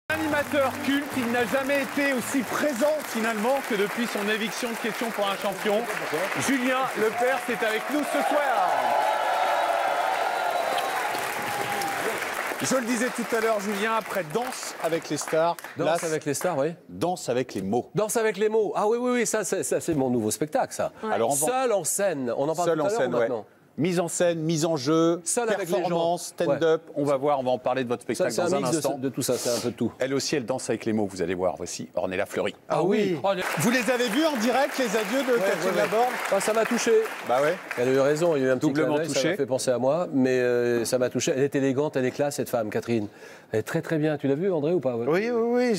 Animateur culte, il n'a jamais été aussi présent finalement que depuis son éviction de Questions pour un champion. Julien Lepers est avec nous ce soir. Je le disais tout à l'heure, Julien, après Danse avec les stars. Danse avec les stars, oui. Danse avec les mots. Danse avec les mots. Ah oui, ça c'est mon nouveau spectacle, ça. Ouais. Alors, Seul en scène. On en parle tout à l'heure maintenant. Mise en scène, mise en jeu, seul performance, stand-up. Ouais. On va voir, on va en parler de votre spectacle dans un instant. De tout ça, c'est un peu de tout. Elle aussi, elle danse avec les mots, vous allez voir. Voici Ornella Fleury. Ah oui. Vous les avez vus en direct, les adieux de Catherine Laborde? Ah, ça m'a touché. Bah ouais. Elle a eu raison, il y a eu un petit doublement clin d'œil, touché. Ça m'a fait penser à moi, mais ça m'a touché. Elle est élégante, elle est classe, cette femme, Catherine. Elle est très très bien. Tu l'as vu, André, ou pas? Oui.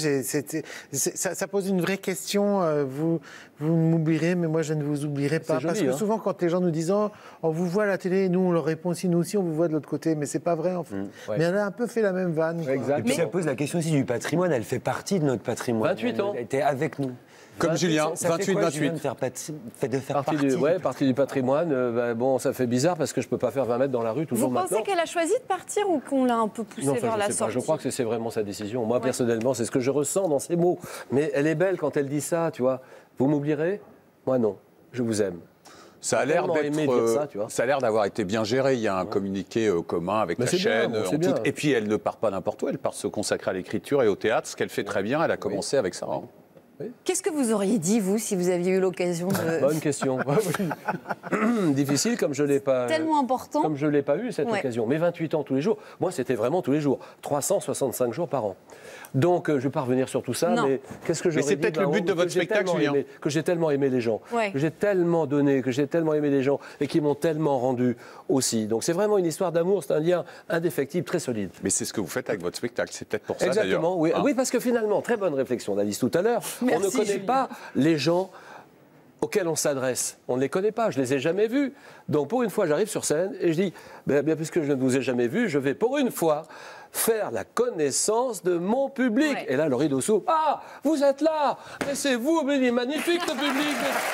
Ça pose une vraie question. Vous m'oublierez, mais moi je ne vous oublierai pas. Joli, parce que souvent, quand les gens nous disent on vous voit à la télé, nous on leur répond aussi, nous aussi on vous voit de l'autre côté, mais c'est pas vrai en fait. Ouais. Mais elle a un peu fait la même vanne. Exact. Et puis ça pose la question aussi du patrimoine. Elle fait partie de notre patrimoine. 28 ans. Elle était avec nous. Comme Julien, 28-28. De faire partie du patrimoine. Bon, ça fait bizarre parce que je peux pas faire 20 mètres dans la rue toujours maintenant. Vous pensez qu'elle a choisi de partir ou qu'on l'a un peu poussée vers la sortie? Je crois que c'est vraiment sa décision. Moi, personnellement, c'est ce que je ressens dans ses mots. Mais elle est belle quand elle dit ça, tu vois. Vous m'oublierez? Moi, non. Je vous aime. Ça a l'air d'avoir été bien géré. Il y a un communiqué commun avec la chaîne. Et puis, elle ne part pas n'importe où. Elle part se consacrer à l'écriture et au théâtre, ce qu'elle fait très bien. Elle a commencé avec ça. Qu'est-ce que vous auriez dit, vous, si vous aviez eu l'occasion de... Bonne question. Difficile, comme je ne l'ai pas... Tellement important. Comme je ne l'ai pas eu, cette occasion. Mais 28 ans tous les jours, moi, c'était vraiment tous les jours. 365 jours par an. Donc, je ne vais pas revenir sur tout ça, mais qu'est-ce que j'aurais dit? Mais c'est peut-être le but de votre spectacle, Julien. Que j'ai tellement aimé les gens, que j'ai tellement donné, que j'ai tellement aimé les gens, et qui m'ont tellement rendu aussi. Donc, c'est vraiment une histoire d'amour, c'est un lien indéfectible, très solide. Mais c'est ce que vous faites avec votre spectacle, c'est peut-être pour ça, d'ailleurs. Exactement, oui. Oui, parce que finalement, très bonne réflexion d'Alice tout à l'heure, on ne connaît pas les gens auxquels on s'adresse. On ne les connaît pas, je ne les ai jamais vus. Donc pour une fois, j'arrive sur scène et je dis, bien puisque je ne vous ai jamais vu, je vais pour une fois faire la connaissance de mon public. Et là, le rideau s'ouvre. Ah, vous êtes là. Mais c'est vous, mais il est magnifique, le public.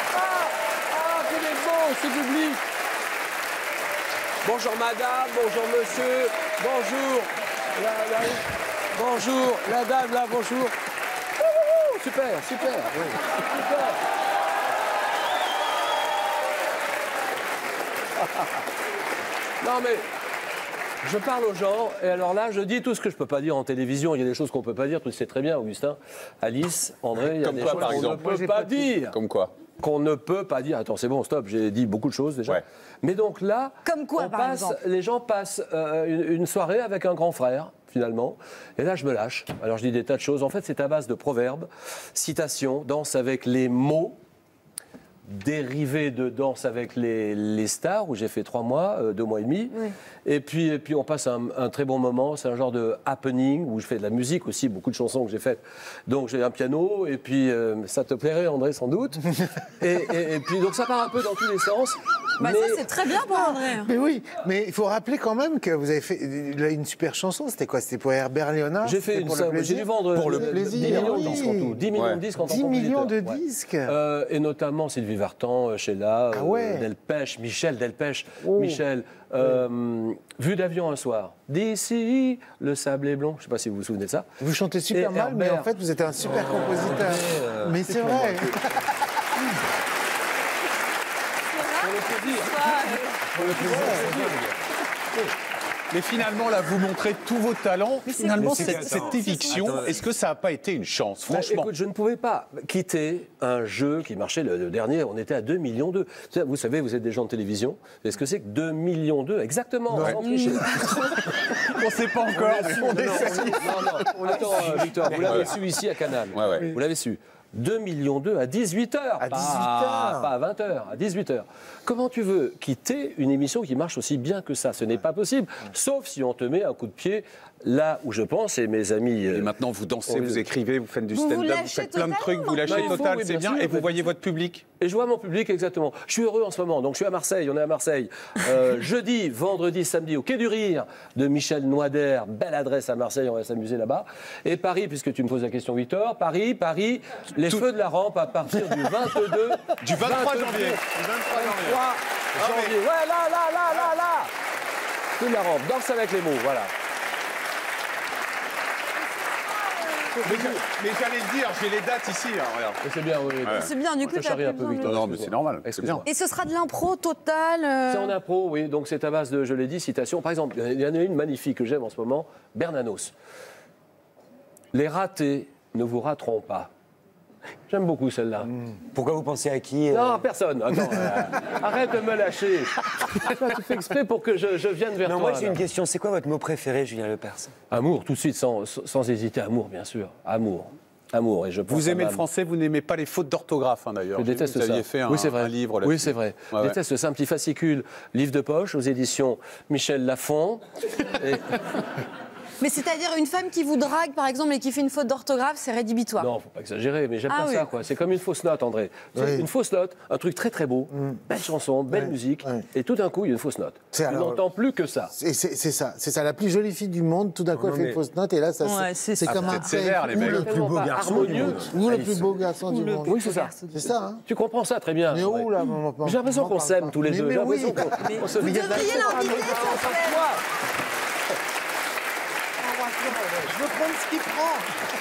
Qu'il est beau, ce public. Bonjour madame, bonjour monsieur, bonjour. Bonjour, la dame, là, bonjour. Super. Super. Non mais, je parle aux gens, et alors là, je dis tout ce que je ne peux pas dire en télévision. Il y a des choses qu'on ne peut pas dire, tu le sais très bien, Augustin, Alice, André, il y a des choses qu'on ne peut pas dire. Comme quoi? Qu'on ne peut pas dire. Attends, c'est bon, stop, j'ai dit beaucoup de choses déjà. Mais donc là, comme quoi, par exemple les gens passent une soirée avec un grand frère, finalement, et là, je me lâche. Alors, je dis des tas de choses. En fait, c'est à base de proverbes, citations, danse avec les mots, dérivé de Danse avec les stars, où j'ai fait 3 mois, 2 mois et demi. Et puis on passe un très bon moment. C'est un genre de happening, où je fais de la musique aussi, beaucoup de chansons que j'ai faites. Donc j'ai un piano, et puis ça te plairait, André, sans doute. et puis donc ça part un peu dans tous les sens. Ça, c'est très bien pour André. Mais oui, mais il faut rappeler quand même que vous avez fait une super chanson. C'était quoi? C'était pour Herbert Léonard? J'ai fait j'ai dû vendre pour le plaisir. 10 millions de disques en tout. 10 millions de disques en tant que 10 millions de disques. Et notamment Sylvie Vartan, Sheila, Delpech, Michel Delpech, Michel. Vue d'avion un soir. D'ici, le sable est blond. Je ne sais pas si vous vous souvenez de ça. Vous chantez super mal, mais en fait, vous êtes un super compositeur. Mais c'est vrai. Mais finalement, là, vous montrez tous vos talents. Finalement, cette éviction, est-ce que ça n'a pas été une chance, franchement? Écoute, je ne pouvais pas quitter un jeu qui marchait le dernier. On était à 2,2 millions. Vous savez, vous êtes des gens de télévision. Est-ce que c'est que 2,2 millions? Exactement, sans tricher. On ne sait pas encore. Non. Attends, Victor, vous l'avez su ici à Canal. Vous l'avez su. 2,2 millions à 18h. À 18h. Pas à 20h, à 18h. Comment tu veux quitter une émission qui marche aussi bien que ça? Ce n'est pas possible, sauf si on te met un coup de pied là où je pense, et mes amis... Et maintenant, vous dansez, vous écrivez, vous faites du stand-up, vous faites plein de trucs, vous lâchez total, c'est bien, et vous voyez votre public. Et je vois mon public, exactement. Je suis heureux en ce moment, donc je suis à Marseille, on est à Marseille. Jeudi, vendredi, samedi, au Quai du Rire de Michel Noider, belle adresse à Marseille, on va s'amuser là-bas. Et Paris, puisque tu me poses la question, Victor, Paris, les feux de la rampe à partir du 22... Du 23 janvier. Du 23 janvier. Ouais, là. Feux de la rampe, danse avec les mots, voilà. Mais j'allais le dire, j'ai les dates ici. Hein, c'est bien, oui. Ouais. C'est bien, du coup, tu as un peu vite. Non, mais c'est normal. Et ce sera de l'impro total C'est en impro, oui. Donc c'est à base de, je l'ai dit, citations. Par exemple, il y en a une magnifique que j'aime en ce moment, Bernanos. Les ratés ne vous rateront pas. J'aime beaucoup celle-là. Pourquoi vous pensez à qui Non, personne. Attends, arrête de me lâcher. Tu fais exprès pour que je vienne vers toi. Non, moi j'ai une question. C'est quoi votre mot préféré, Julien Lepers? Amour, tout de suite, sans hésiter. Amour, bien sûr. Amour. Amour. Et je vous aimez le français, vous n'aimez pas les fautes d'orthographe, hein, d'ailleurs. Je déteste ça. Vous aviez fait un livre là-dessus. Oui, c'est vrai. Je déteste ça. Un petit fascicule, livre de poche, aux éditions Michel Lafon. Mais c'est-à-dire une femme qui vous drague, par exemple, et qui fait une faute d'orthographe, c'est rédhibitoire. Non, faut pas exagérer, mais j'aime pas ça, quoi. C'est comme une fausse note, André. Une fausse note, un truc très très beau, belle chanson, belle musique, et tout d'un coup, il y a une fausse note. Tu n'entends plus que ça. C'est ça. La plus jolie fille du monde, tout d'un coup, elle fait une fausse note, et là, c'est comme un sévère, les mecs. le plus beau garçon du monde. Ou le plus beau garçon du monde. Oui, c'est ça. C'est ça, hein. Tu comprends ça très bien. Mais où, là, j'ai l'impression qu'on s'aime tous les deux. J'ai l'impression qu'on se... Vous devriez l'inviter sur scène. Je veux prendre ce qu'il prend.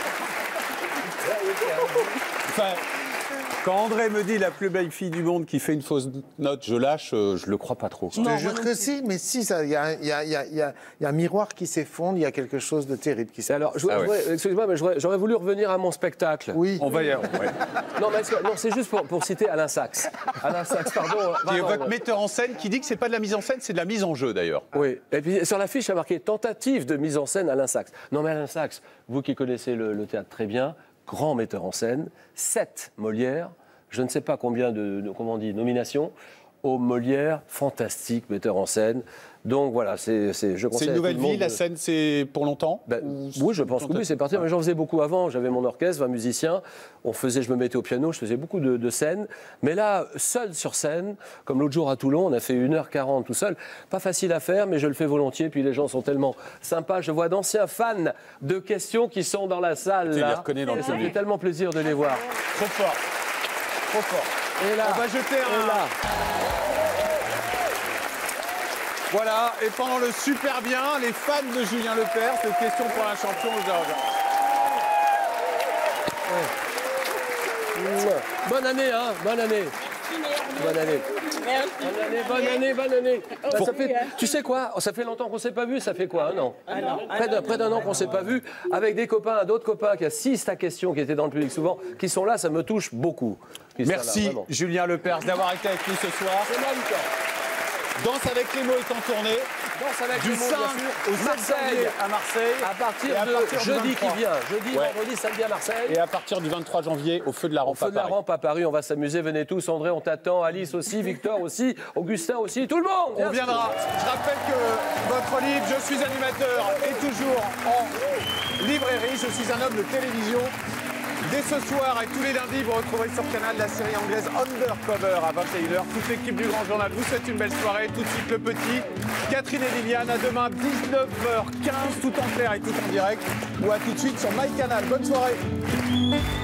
Enfin, quand André me dit la plus belle fille du monde qui fait une fausse note, je lâche, je le crois pas trop. Je te jure que si, mais si, il y a un miroir qui s'effondre, il y a quelque chose de terrible qui s'est passé. Alors, excusez-moi, mais j'aurais voulu revenir à mon spectacle. Oui. On va y aller. Non, c'est juste pour citer Alain Sachs. Alain Sachs, pardon. Qui est votre metteur en scène, qui dit que c'est pas de la mise en scène, c'est de la mise en jeu, d'ailleurs. Oui. Et puis sur l'affiche, il y a marqué tentative de mise en scène Alain Sachs. Non, mais Alain Sachs, vous qui connaissez le théâtre très bien, grand metteur en scène, 7 Molières, je ne sais pas combien de nominations au Molière, fantastique metteur en scène. Donc voilà, je conseille. C'est une nouvelle vie, la scène, c'est pour longtemps oui, je pense que oui, c'est parti. Mais j'en faisais beaucoup avant. J'avais mon orchestre, 20 musiciens. Je me mettais au piano, je faisais beaucoup de scènes. Mais là, seul sur scène, comme l'autre jour à Toulon, on a fait 1h40 tout seul. Pas facile à faire, mais je le fais volontiers. Puis les gens sont tellement sympas. Je vois d'anciens fans de questions qui sont dans la salle. Tu là. les reconnais dans le public. Ça fait tellement plaisir de les voir. Trop fort. Trop fort. Et là, on va jeter Voilà, et pendant le super bien, les fans de Julien Lepers, cette question pour un champion. Bonne année, hein, bonne année. Bonne année. Bonne année. Tu sais quoi? Ça fait longtemps qu'on ne s'est pas vu, ça fait quoi, un an? Près d'un an qu'on ne s'est pas vu, avec des copains, d'autres copains qui assistent à questions, qui étaient dans le public souvent, qui sont là, ça me touche beaucoup. Merci Julien Lepers d'avoir été avec nous ce soir. C'est moi, Lucas. Danse avec les mots est en tournée. Du 5 au 7 janvier à Marseille. À partir de jeudi qui vient. Jeudi, vendredi, samedi à Marseille. Et à partir du 23 janvier au Feu de la Rampe à Paris. Au Feu de la Rampe à Paris, on va s'amuser. Venez tous. André, on t'attend. Alice aussi, Victor aussi, Augustin aussi, tout le monde. On viendra. Je rappelle que votre livre, Je suis animateur, est toujours en librairie. Je suis un homme de télévision. Dès ce soir et tous les lundis, vous retrouverez sur Canal la série anglaise Undercover à 21h. Toute l'équipe du Grand Journal vous souhaite une belle soirée. Tout de suite le petit, Catherine et Liliane. À demain 19h15, tout en clair et tout en direct. Ou à tout de suite sur MyCanal. Bonne soirée.